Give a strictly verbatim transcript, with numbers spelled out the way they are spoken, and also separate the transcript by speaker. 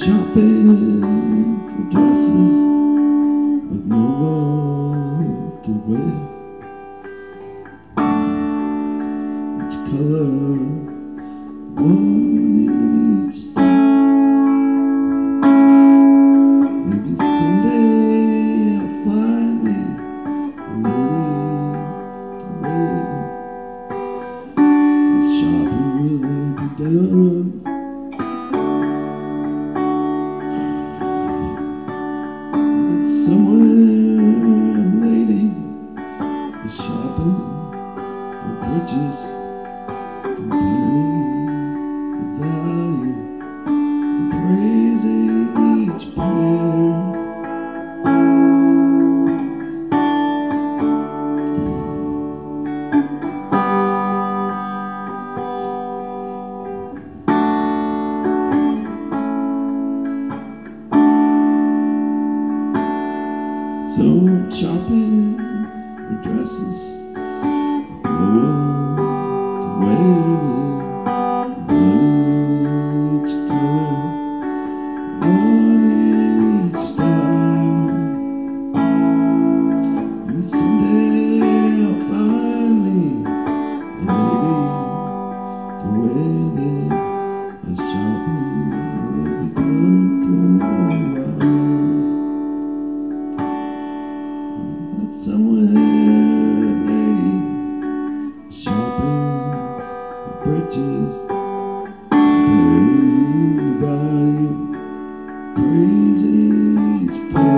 Speaker 1: Shopping for dresses with no one to wear. Each color, one in each style. Maybe someday I'll find me a lady to wear them. The shopping will be done. Somewhere a lady is shopping for purchase, comparing the value and praising each pair. So I'm shopping for dresses with no one to wear them. One in each color, one in each style. And someday I'll find me a lady to wear them. The shopping will be done for a while. Somewhere a lady shopping for purchase, comparing the value, praising each pair.